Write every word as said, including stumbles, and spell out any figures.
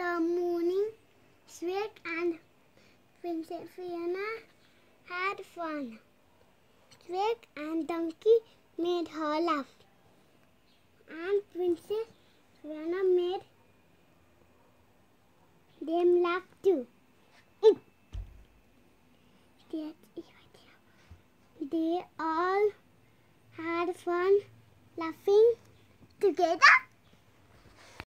the morning, Shrek and Princess Fiona had fun. Shrek and Donkey made her laugh, and Princess Fiona made them laugh too. They all had fun laughing together.